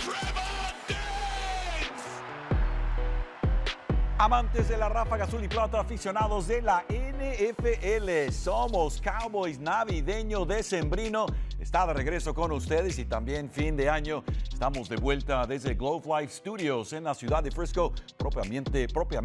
Amantes de la ráfaga azul y plata, aficionados de la NFL, somos Cowboys navideño decembrino. Está de regreso con ustedes y también fin de año. Estamos de vuelta desde Globe Life Studios en la ciudad de Frisco, propiamente,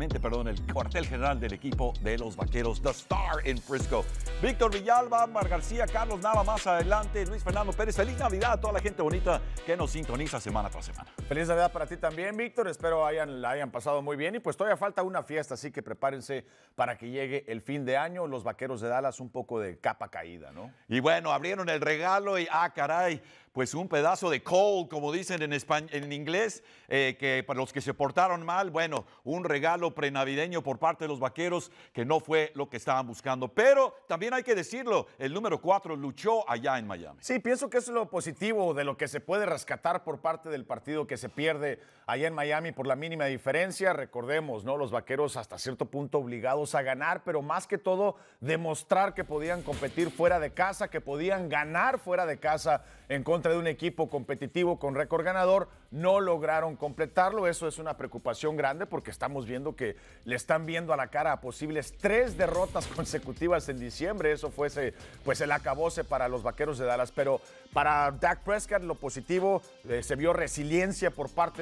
el cuartel general del equipo de los Vaqueros, The Star en Frisco. Víctor Villalba, Mar García, Carlos Nava más adelante, Luis Fernando Pérez. Feliz Navidad a toda la gente bonita que nos sintoniza semana tras semana. Feliz Navidad para ti también, Víctor. Espero la hayan pasado muy bien y pues todavía falta una fiesta, así que prepárense para que llegue el fin de año. Los Vaqueros de Dallas un poco de capa caída, ¿no? Y bueno, abrieron el regalo y caray, pues un pedazo de coal, como dicen en inglés, que para los que se portaron mal, bueno, un regalo prenavideño por parte de los Vaqueros que no fue lo que estaban buscando. Pero también hay que decirlo, el número 4 luchó allá en Miami. Sí, pienso que eso es lo positivo de lo que se puede rescatar por parte del partido que se pierde allá en Miami por la mínima diferencia. Recordemos, ¿no? Los Vaqueros hasta cierto punto obligados a ganar, pero más que todo demostrar que podían competir fuera de casa, que podían ganar fuera de casa en contra de un equipo competitivo con récord ganador. No lograron completarlo. Eso es una preocupación grande porque estamos viendo que le están viendo a la cara a posibles 3 derrotas consecutivas en diciembre. Eso fuese pues el acabose para los Vaqueros de Dallas. Pero para Dak Prescott lo positivo, se vio resiliencia por parte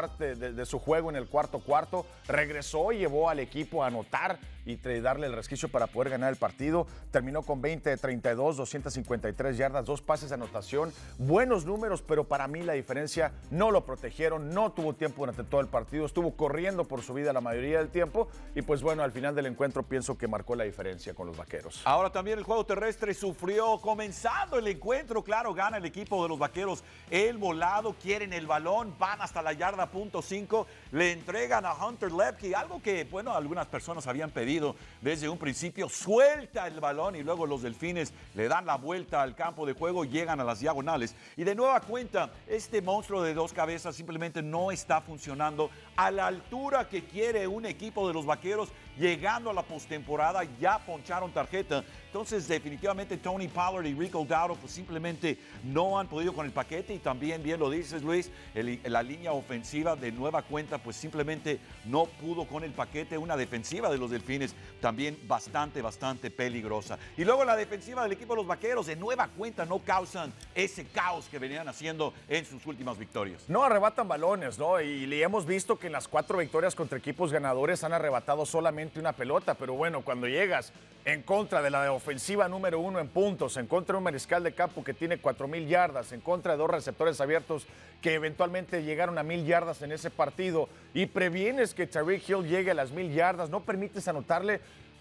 de su juego en el cuarto. Regresó y llevó al equipo a anotar y darle el resquicio para poder ganar el partido. Terminó con 20 de 32, 253 yardas, 2 pases de anotación. Buenos números, pero para mí la diferencia no lo protegieron, no tuvo tiempo durante todo el partido, estuvo corriendo por su vida la mayoría del tiempo y pues bueno, al final del encuentro pienso que marcó la diferencia con los Vaqueros. Ahora también el juego terrestre sufrió comenzando el encuentro, claro, gana el equipo de los Vaqueros el volado, quieren el balón, van hasta la yarda .5, le entregan a Hunter Lepke, algo que, bueno, algunas personas habían pedido desde un principio, suelta el balón y luego los Delfines le dan la vuelta al campo de juego, llegan a las diagonales y de nueva cuenta este monstruo de 2 cabezas simplemente no está funcionando a la altura que quiere un equipo de los Vaqueros. Llegando a la postemporada ya poncharon tarjeta, entonces definitivamente Tony Pollard y Rico Dowdle pues simplemente no han podido con el paquete y también bien lo dices Luis, la línea ofensiva de nueva cuenta pues simplemente no pudo con el paquete, una defensiva de los Delfines también bastante peligrosa. Y luego la defensiva del equipo de los Vaqueros de nueva cuenta no causan ese caos que venían haciendo en sus últimas victorias. No arrebatan balones, ¿no? Y hemos visto que en las 4 victorias contra equipos ganadores han arrebatado solamente una pelota, pero bueno, cuando llegas en contra de la ofensiva número 1 en puntos, en contra de un mariscal de campo que tiene 4,000 yardas, en contra de 2 receptores abiertos que eventualmente llegaron a 1,000 yardas en ese partido y previenes que Tyreek Hill llegue a las 1,000 yardas, no permites anotarle,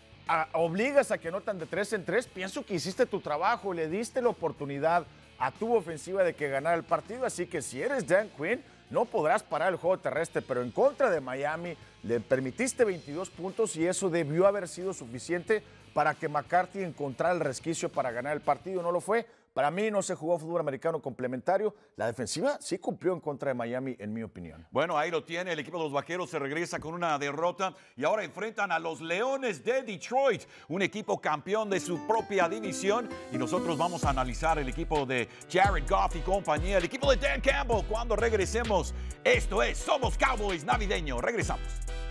obligas a que anotan de 3 en 3, pienso que hiciste tu trabajo, le diste la oportunidad a tu ofensiva de que ganara el partido, así que si eres Dan Quinn, no podrás parar el juego terrestre, pero en contra de Miami le permitiste 22 puntos y eso debió haber sido suficiente para que McCarthy encontrara el resquicio para ganar el partido. No lo fue. Para mí no se jugó fútbol americano complementario. La defensiva sí cumplió en contra de Miami, en mi opinión. Bueno, ahí lo tiene. El equipo de los Vaqueros se regresa con una derrota y ahora enfrentan a los Leones de Detroit, un equipo campeón de su propia división. Y nosotros vamos a analizar el equipo de Jared Goff y compañía, el equipo de Dan Campbell, cuando regresemos. Esto es Somos Cowboys Navideño. Regresamos.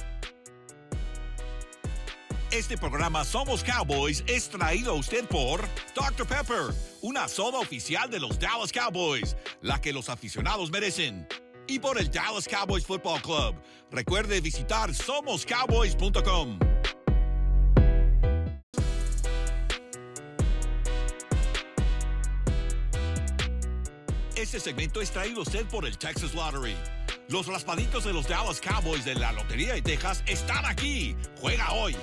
Este programa Somos Cowboys es traído a usted por Dr. Pepper, una soda oficial de los Dallas Cowboys, la que los aficionados merecen. Y por el Dallas Cowboys Football Club. Recuerde visitar somoscowboys.com. Este segmento es traído a usted por el Texas Lottery. Los raspaditos de los Dallas Cowboys de la Lotería de Texas están aquí. Juega hoy.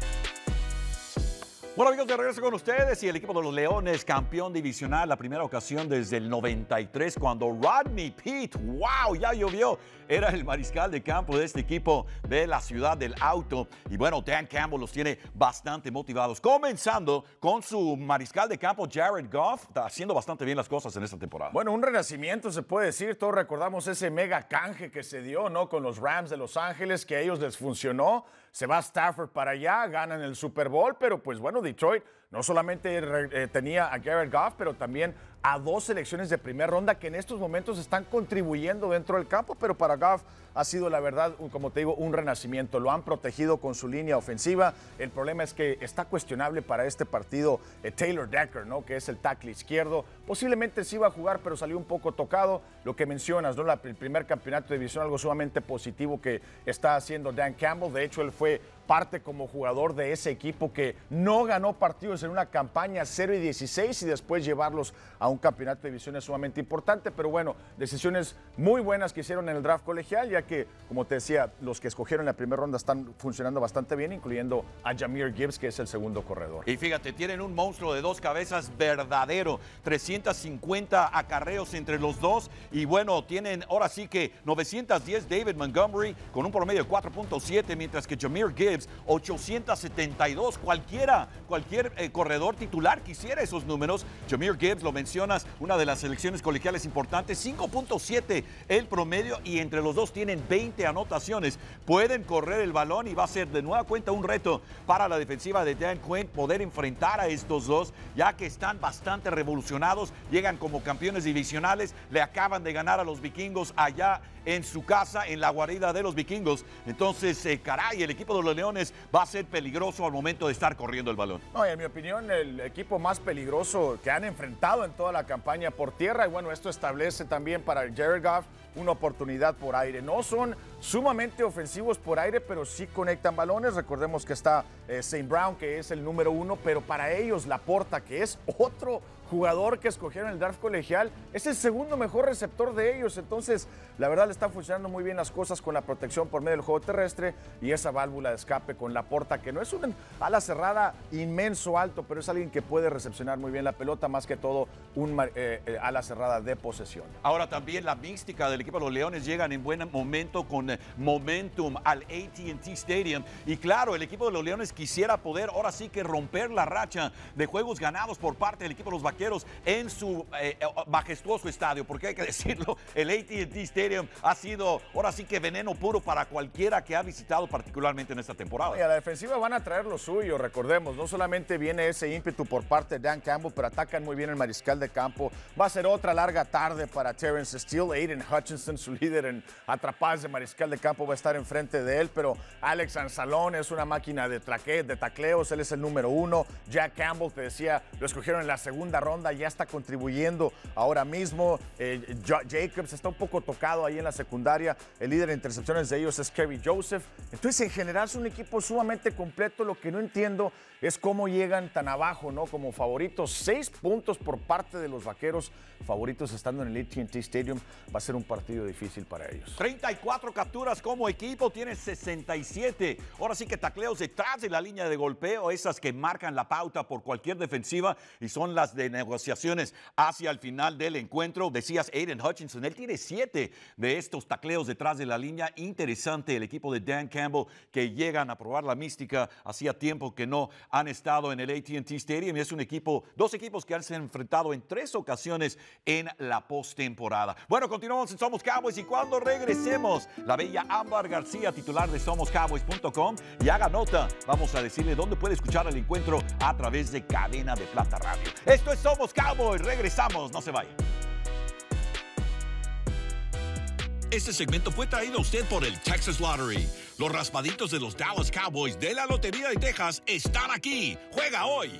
Bueno, amigos, de regreso con ustedes y el equipo de los Leones, campeón divisional, la primera ocasión desde el 93, cuando Rodney Peete, wow, ya llovió, era el mariscal de campo de este equipo de la ciudad del auto. Y bueno, Dan Campbell los tiene bastante motivados, comenzando con su mariscal de campo, Jared Goff, está haciendo bastante bien las cosas en esta temporada. Bueno, un renacimiento se puede decir, todos recordamos ese mega canje que se dio, ¿no? Con los Rams de Los Ángeles, que a ellos les funcionó. Se va Stafford para allá, ganan el Super Bowl, pero pues bueno, Detroit no solamente tenía a Jared Goff, pero también a 2 selecciones de primera ronda que en estos momentos están contribuyendo dentro del campo, pero para Goff ha sido, la verdad, como te digo, un renacimiento. Lo han protegido con su línea ofensiva. El problema es que está cuestionable para este partido Taylor Decker, ¿no? Que es el tackle izquierdo. Posiblemente sí iba a jugar, pero salió un poco tocado. Lo que mencionas, ¿no? El primer campeonato de división, algo sumamente positivo que está haciendo Dan Campbell. De hecho, él fue parte como jugador de ese equipo que no ganó partidos en una campaña 0-16 y después llevarlos a un campeonato de división es sumamente importante, pero bueno, decisiones muy buenas que hicieron en el draft colegial, ya que, como te decía, los que escogieron en la primera ronda están funcionando bastante bien, incluyendo a Jahmyr Gibbs, que es el segundo corredor. Y fíjate, tienen un monstruo de 2 cabezas verdadero, 350 acarreos entre los dos, y bueno, tienen ahora sí que 910 David Montgomery con un promedio de 4.7, mientras que Jahmyr Gibbs 872. Cualquier corredor titular quisiera esos números. Jahmyr Gibbs, lo mencionas, una de las selecciones colegiales importantes, 5.7 el promedio, y entre los dos tienen 20 anotaciones. Pueden correr el balón y va a ser de nueva cuenta un reto para la defensiva de Dan Quinn poder enfrentar a estos dos, ya que están bastante revolucionados, llegan como campeones divisionales, le acaban de ganar a los vikingos allá en su casa, en la guarida de los vikingos. Entonces, caray, el equipo de los Leones va a ser peligroso al momento de estar corriendo el balón. No, y en mi opinión, el equipo más peligroso que han enfrentado en toda la campaña por tierra, y bueno, esto establece también para Jared Goff una oportunidad por aire. No son sumamente ofensivos por aire, pero sí conectan balones. Recordemos que está St. Brown, que es el número 1, pero para ellos Laporta, que es otro jugador que escogieron en el draft colegial, es el segundo mejor receptor de ellos. Entonces, la verdad, le están funcionando muy bien las cosas con la protección por medio del juego terrestre y esa válvula de escape con Laporta, que no es un ala cerrada inmenso alto, pero es alguien que puede recepcionar muy bien la pelota, más que todo un ala cerrada de posesión. Ahora también la mística del equipo de los Leones llegan en buen momento con momentum al AT&T Stadium, y claro, el equipo de los Leones quisiera poder ahora sí que romper la racha de juegos ganados por parte del equipo de los Vaqueros en su majestuoso estadio, porque hay que decirlo, el AT&T Stadium ha sido ahora sí que veneno puro para cualquiera que ha visitado, particularmente en esta temporada. Y a la defensiva van a traer lo suyo, recordemos, no solamente viene ese ímpetu por parte de Dan Campbell, pero atacan muy bien el mariscal de campo. Va a ser otra larga tarde para Terrence Steele. Aiden Hutchinson, su líder en atrapadas de mariscal de campo, va a estar enfrente de él, pero Alex Anzalone es una máquina de tacleos, él es el número 1. Jack Campbell, te decía, lo escogieron en la segunda ronda, ya está contribuyendo ahora mismo. Jacobs está un poco tocado ahí en la secundaria. El líder de intercepciones de ellos es Kerry Joseph. Entonces, en general, es un equipo sumamente completo. Lo que no entiendo es cómo llegan tan abajo, ¿no? Como favoritos. 6 puntos por parte de los Vaqueros, favoritos estando en el AT&T Stadium. Va a ser un partido difícil para ellos. 34 capturas como equipo, tiene 67. Ahora sí que tacleos detrás de la línea de golpeo, esas que marcan la pauta por cualquier defensiva y son las de negociaciones hacia el final del encuentro. Decías Aiden Hutchinson, él tiene 7 de estos tacleos detrás de la línea. Interesante el equipo de Dan Campbell, que llegan a probar la mística. Hacía tiempo que no han estado en el AT&T Stadium, y es un equipo, 2 equipos que han se enfrentado en 3 ocasiones en la postemporada. Bueno, continuamos en Somos Cowboys, y cuando regresemos, la bella Ámbar García, titular de SomosCowboys.com, y haga nota, vamos a decirle dónde puede escuchar el encuentro a través de Cadena de Plata Radio. Esto es Somos Cowboys, regresamos, no se vaya. Este segmento fue traído a usted por el Texas Lottery. Los raspaditos de los Dallas Cowboys de la Lotería de Texas están aquí. ¡Juega hoy!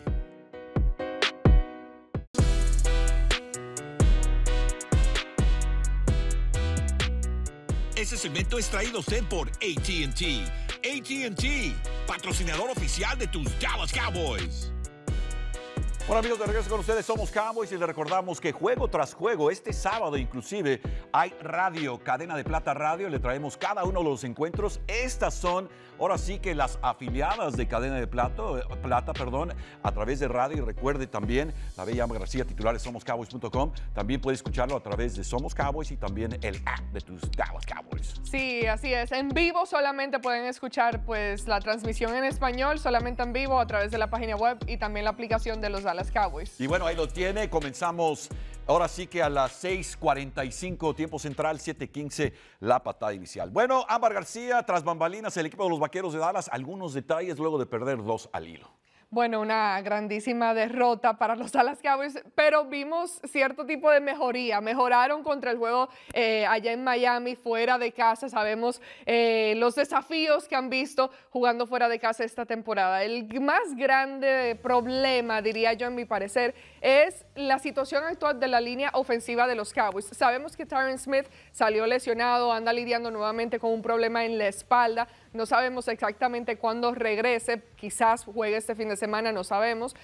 Este segmento es traído a usted por AT&T. AT&T, patrocinador oficial de tus Dallas Cowboys. Bueno, amigos, de regreso con ustedes, Somos Cowboys, y les recordamos que juego tras juego, este sábado inclusive, hay radio, Cadena de Plata Radio, le traemos cada uno de los encuentros. Estas son, ahora sí que las afiliadas de Cadena de Plata, a través de radio. Y recuerde también, la bella Ámbar García, titular de SomosCowboys.com, también puede escucharlo a través de Somos Cowboys y también el app de tus Dallas Cowboys. Sí, así es. En vivo solamente pueden escuchar pues la transmisión en español, solamente en vivo a través de la página web y también la aplicación de los Dallas Cowboys. Y bueno, ahí lo tiene. Comenzamos ahora sí que a las 6:45 tiempo central, 7:15 la patada inicial. Bueno, Ámbar García, tras bambalinas, el equipo de los Vaqueros de Dallas, algunos detalles luego de perder 2 al hilo. Bueno, una grandísima derrota para los Dallas Cowboys, pero vimos cierto tipo de mejoría. Mejoraron contra el juego allá en Miami, fuera de casa. Sabemos los desafíos que han visto jugando fuera de casa esta temporada. El más grande problema, diría yo, en mi parecer, es la situación actual de la línea ofensiva de los Cowboys. Sabemos que Tyron Smith salió lesionado, anda lidiando nuevamente con un problema en la espalda. No sabemos exactamente cuándo regrese, quizás juegue este fin de semana, no sabemos,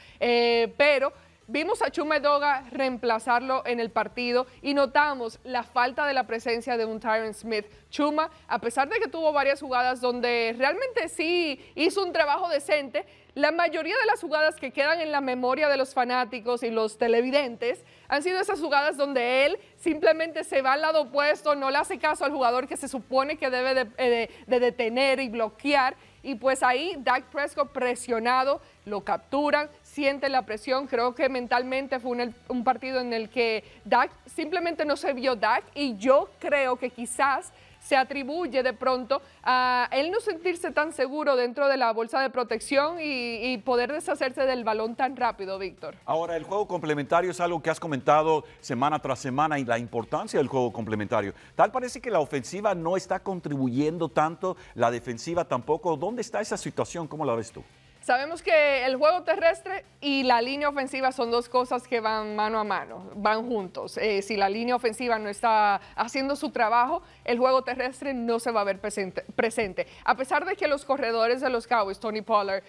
pero vimos a Chuma Edoga reemplazarlo en el partido y notamos la falta de la presencia de un Tyron Smith. Chuma, a pesar de que tuvo varias jugadas donde realmente sí hizo un trabajo decente, la mayoría de las jugadas que quedan en la memoria de los fanáticos y los televidentes han sido esas jugadas donde él simplemente se va al lado opuesto, no le hace caso al jugador que se supone que debe de detener y bloquear. Y pues ahí Dak Prescott presionado, lo capturan, siente la presión. Creo que mentalmente fue un partido en el que Dak simplemente no se vio Dak, y yo creo que quizás se atribuye de pronto a él no sentirse tan seguro dentro de la bolsa de protección y poder deshacerse del balón tan rápido, Víctor. Ahora, el juego complementario es algo que has comentado semana tras semana, y la importancia del juego complementario. Tal parece que la ofensiva no está contribuyendo tanto, la defensiva tampoco. ¿Dónde está esa situación? ¿Cómo la ves tú? Sabemos que el juego terrestre y la línea ofensiva son dos cosas que van mano a mano, van juntos. Si la línea ofensiva no está haciendo su trabajo, el juego terrestre no se va a ver presente. A pesar de que los corredores de los Cowboys, Tony Pollard,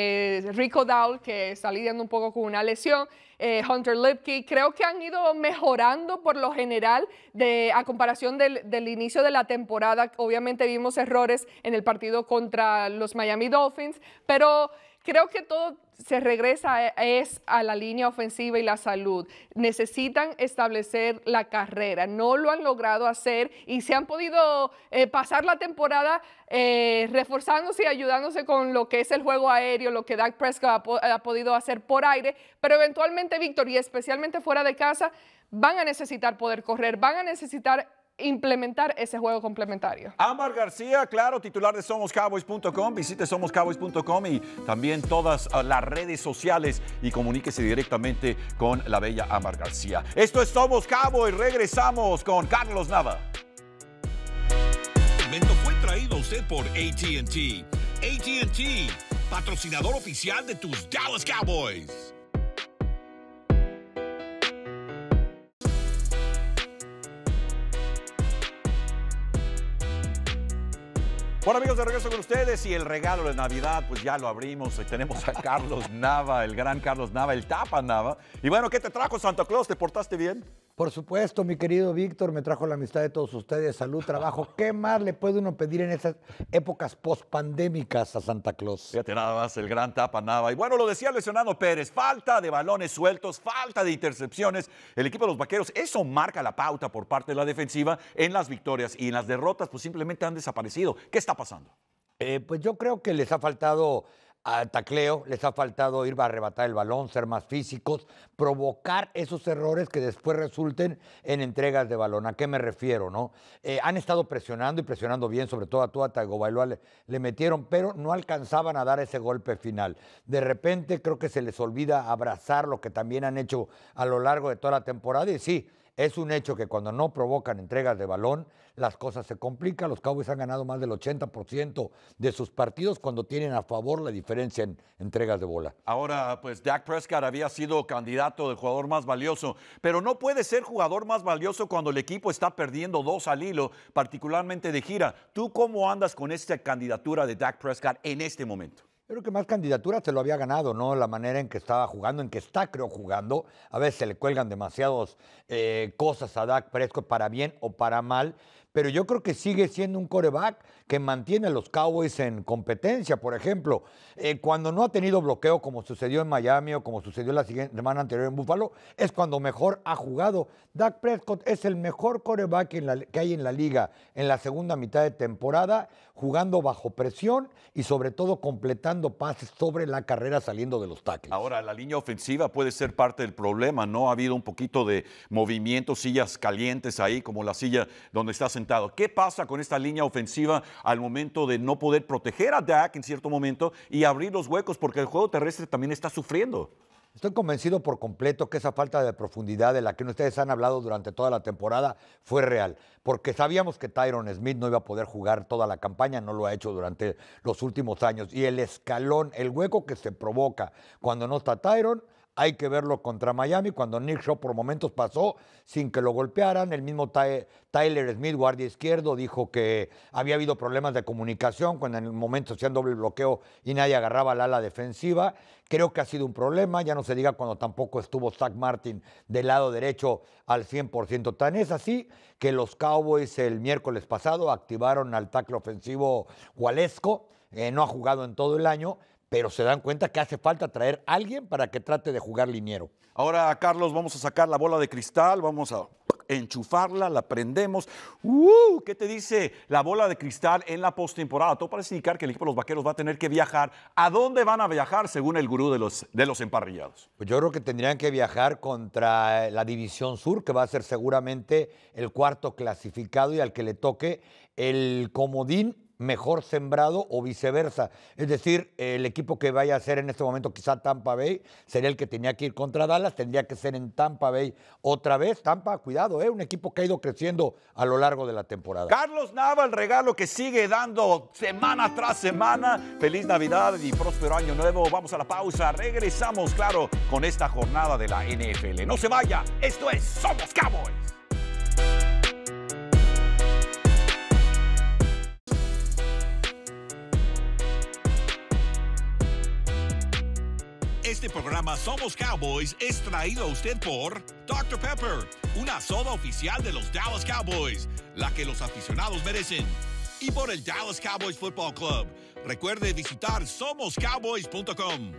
Rico Dowdle, que está lidiando un poco con una lesión, Hunter Lipke, creo que han ido mejorando por lo general a comparación del inicio de la temporada. Obviamente vimos errores en el partido contra los Miami Dolphins, pero creo que todo se regresa a la línea ofensiva y la salud. Necesitan establecer la carrera. No lo han logrado hacer y se han podido pasar la temporada reforzándose y ayudándose con lo que es el juego aéreo, lo que Dak Prescott ha podido hacer por aire, pero eventualmente, Víctor, y especialmente fuera de casa, van a necesitar poder correr, van a necesitar implementar ese juego complementario. Ámbar García, claro, titular de SomosCowboys.com. Visite SomosCowboys.com y también todas las redes sociales y comuníquese directamente con la bella Ámbar García. Esto es Somos Cowboys. Regresamos con Carlos Nava. El segmento fue traído a usted por AT&T. AT&T, patrocinador oficial de tus Dallas Cowboys. Bueno, amigos, de regreso con ustedes, y el regalo de Navidad, pues ya lo abrimos. Tenemos a Carlos Nava, el gran Carlos Nava, el Tapa Nava. Y bueno, ¿qué te trajo Santa Claus? ¿Te portaste bien? Por supuesto, mi querido Víctor, me trajo la amistad de todos ustedes, salud, trabajo. ¿Qué más le puede uno pedir en esas épocas pospandémicas a Santa Claus? Fíjate nada más, el gran Tapa Nava. Y bueno, lo decía lesionado Pérez, falta de balones sueltos, falta de intercepciones. El equipo de los Vaqueros, eso marca la pauta por parte de la defensiva en las victorias, y en las derrotas pues simplemente han desaparecido. ¿Qué está pasando? Pues yo creo que les ha faltado tacleo, les ha faltado ir a arrebatar el balón, ser más físicos, provocar esos errores que después resulten en entregas de balón. ¿A qué me refiero, no? Han estado presionando y presionando bien, sobre todo a Tua Tagovailoa le metieron, pero no alcanzaban a dar ese golpe final. De repente creo que se les olvida abrazar lo que también han hecho a lo largo de toda la temporada, y sí, es un hecho que cuando no provocan entregas de balón, las cosas se complican. Los Cowboys han ganado más del 80% de sus partidos cuando tienen a favor la diferencia en entregas de bola. Ahora, pues Dak Prescott había sido candidato del jugador más valioso, pero no puede ser jugador más valioso cuando el equipo está perdiendo 2 al hilo, particularmente de gira. ¿Tú cómo andas con esta candidatura de Dak Prescott en este momento? Creo que más candidaturas se lo había ganado, ¿no? La manera en que estaba jugando, en que está, creo, jugando. A veces se le cuelgan demasiadas cosas a Dak Prescott, para bien o para mal. Pero yo creo que sigue siendo un quarterback que mantiene a los Cowboys en competencia. Por ejemplo, cuando no ha tenido bloqueo, como sucedió en Miami o como sucedió la semana anterior en Buffalo, es cuando mejor ha jugado. Dak Prescott es el mejor quarterback que hay en la liga en la segunda mitad de temporada, jugando bajo presión y sobre todo completando pases sobre la carrera saliendo de los tackles. Ahora, la línea ofensiva puede ser parte del problema, ¿no? Ha habido un poquito de movimiento, sillas calientes ahí, como la silla donde está sentado preguntado, ¿qué pasa con esta línea ofensiva al momento de no poder proteger a Dak en cierto momento y abrir los huecos? Porque el juego terrestre también está sufriendo. Estoy convencido por completo que esa falta de profundidad de la que ustedes han hablado durante toda la temporada fue real, porque sabíamos que Tyron Smith no iba a poder jugar toda la campaña, no lo ha hecho durante los últimos años, y el escalón, el hueco que se provoca cuando no está Tyron, hay que verlo contra Miami, cuando Nick Shaw por momentos pasó sin que lo golpearan. El mismo Tyler Smith, guardia izquierdo, dijo que había habido problemas de comunicación cuando en el momento hacían doble bloqueo y nadie agarraba la ala defensiva. Creo que ha sido un problema, ya no se diga cuando tampoco estuvo Zach Martin del lado derecho al 100%. Tan es así que los Cowboys el miércoles pasado activaron al tackle ofensivo Waletzko, no ha jugado en todo el año, pero se dan cuenta que hace falta traer a alguien para que trate de jugar liniero. Ahora, Carlos, vamos a sacar la bola de cristal, vamos a enchufarla, la prendemos. ¿Qué te dice la bola de cristal en la postemporada? Todo parece indicar que el equipo de los Vaqueros va a tener que viajar. ¿A dónde van a viajar según el gurú de los emparrillados? Pues yo creo que tendrían que viajar contra la División Sur, que va a ser seguramente el cuarto clasificado y al que le toque el comodín mejor sembrado o viceversa. Es decir, el equipo que vaya a ser en este momento quizá Tampa Bay sería el que tenía que ir contra Dallas, tendría que ser en Tampa Bay otra vez. Tampa, cuidado, un equipo que ha ido creciendo a lo largo de la temporada. Carlos Nava, el regalo que sigue dando semana tras semana. Feliz Navidad y próspero año nuevo. Vamos a la pausa, regresamos, claro, con esta jornada de la NFL. No se vaya, esto es Somos Cowboys. Este programa Somos Cowboys es traído a usted por Dr. Pepper, una soda oficial de los Dallas Cowboys, la que los aficionados merecen. Y por el Dallas Cowboys Football Club. Recuerde visitar somoscowboys.com.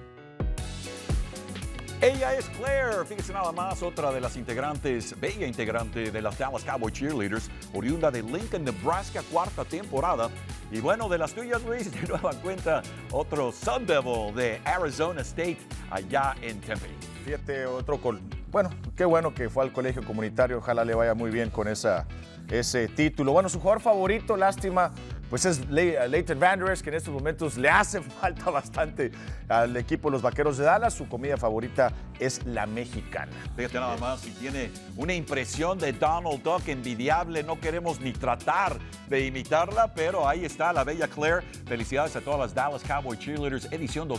Ella es Claire, fíjese nada más, otra de las integrantes, bella integrante de las Dallas Cowboy Cheerleaders, oriunda de Lincoln, Nebraska, cuarta temporada. Y bueno, de las tuyas, Luis, de nueva cuenta, otro Sun Devil de Arizona State, allá en Tempe. Fíjate, bueno, qué bueno que fue al colegio comunitario, ojalá le vaya muy bien con ese título. Bueno, su jugador favorito, lástima, pues es Leighton Vander Esch, que en estos momentos le hace falta bastante al equipo de los Vaqueros de Dallas. Su comida favorita es la mexicana. Fíjate nada más, si tiene una impresión de Donald Duck envidiable, no queremos ni tratar de imitarla, pero ahí está la bella Claire. Felicidades a todas las Dallas Cowboy Cheerleaders, edición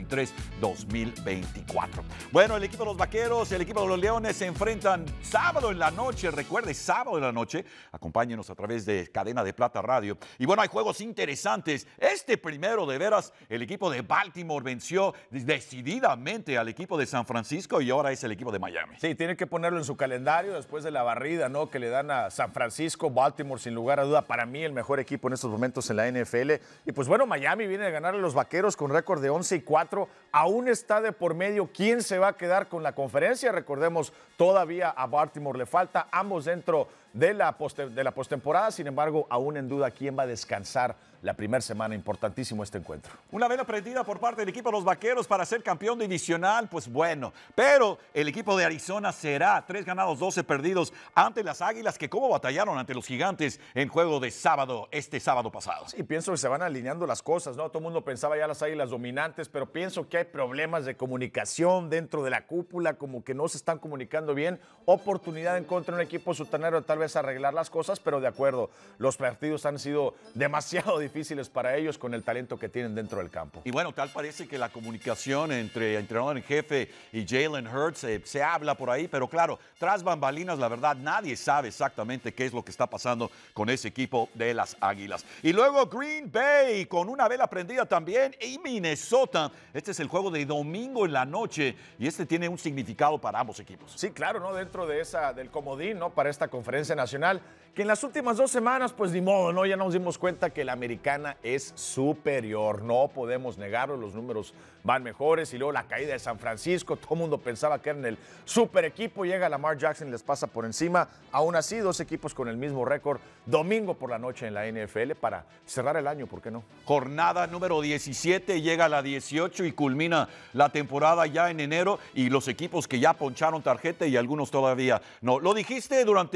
2023-2024. Bueno, el equipo de los Vaqueros y el equipo de los Leones se enfrentan sábado en la noche. Recuerde, sábado en la noche. Acompáñenos a través de Cadena de Plata Radio. Y bueno, hay juegos interesantes. Este primero, de veras, el equipo de Baltimore venció decididamente al equipo de San Francisco y ahora es el equipo de Miami. Sí, tiene que ponerlo en su calendario después de la barrida, ¿no?, que le dan a San Francisco. Baltimore, sin lugar a duda, para mí el mejor equipo en estos momentos en la NFL. Y pues bueno, Miami viene a ganar a los Vaqueros con récord de 11-4. Aún está de por medio quién se va a quedar con la conferencia. Recordemos, todavía a Baltimore le falta, ambos dentro de la postemporada. Sin embargo, aún en duda quién va a descansar la primera semana. Importantísimo este encuentro. Una vela prendida por parte del equipo de los Vaqueros para ser campeón divisional, pues bueno. Pero el equipo de Arizona será 3 ganados, 12 perdidos ante las Águilas, que como batallaron ante los Gigantes en juego de sábado, este sábado pasado. Sí, pienso que se van alineando las cosas, ¿no? Todo el mundo pensaba ya las Águilas dominantes, pero pienso que hay problemas de comunicación dentro de la cúpula, como que no se están comunicando bien. Oportunidad en contra de un equipo sotanero tal vez arreglar las cosas, pero de acuerdo, los partidos han sido demasiado difíciles para ellos con el talento que tienen dentro del campo. Y bueno, tal parece que la comunicación entre entrenador en jefe y Jalen Hurts se habla por ahí, pero claro, tras bambalinas, la verdad, nadie sabe exactamente qué es lo que está pasando con ese equipo de las Águilas. Y luego Green Bay con una vela prendida también y Minnesota. Este es el juego de domingo en la noche y este tiene un significado para ambos equipos. Sí, claro, ¿no? Dentro de del comodín, ¿no?, para esta conferencia nacional, que en las últimas 2 semanas, pues ni modo, ¿no? Ya nos dimos cuenta que la americana es superior, no podemos negarlo, los números van mejores, y luego la caída de San Francisco, todo el mundo pensaba que eran el super equipo, llega Lamar Jackson y les pasa por encima. Aún así, 2 equipos con el mismo récord, domingo por la noche en la NFL para cerrar el año, ¿por qué no? Jornada número 17, llega a la 18 y culmina la temporada ya en enero, y los equipos que ya poncharon tarjeta y algunos todavía no. Lo dijiste durante el programa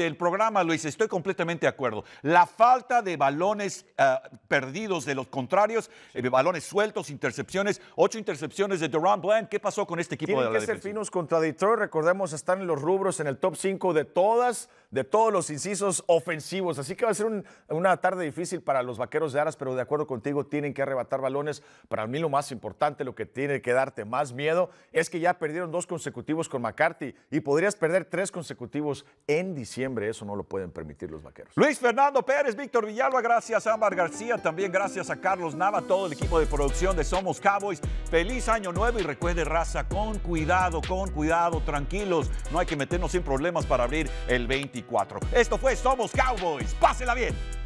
programa, Luis, estoy completamente de acuerdo. La falta de balones perdidos de los contrarios, balones sueltos, intercepciones, 8 intercepciones de DaRon Bland. ¿Qué pasó con este equipo de la Tienen que ser defensiva? finos contra Detroit. Recordemos, están en los rubros, en el top 5 de todos los incisos ofensivos. Así que va a ser una tarde difícil para los Vaqueros de Dallas, pero de acuerdo contigo, tienen que arrebatar balones. Para mí lo más importante, lo que tiene que darte más miedo, es que ya perdieron 2 consecutivos con McCarthy y podrías perder 3 consecutivos en diciembre. Eso no lo pueden permitir los Vaqueros. Luis Fernando Pérez, Víctor Villalba, gracias a Ámbar García, también gracias a Carlos Nava, todo el equipo de producción de Somos Cowboys. Feliz año nuevo y recuerde, raza, con cuidado, tranquilos. No hay que meternos sin problemas para abrir el 24. Esto fue Somos Cowboys. Pásela bien.